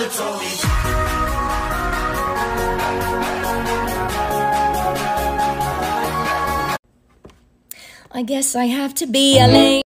mother told me. I guess I have to be a lady.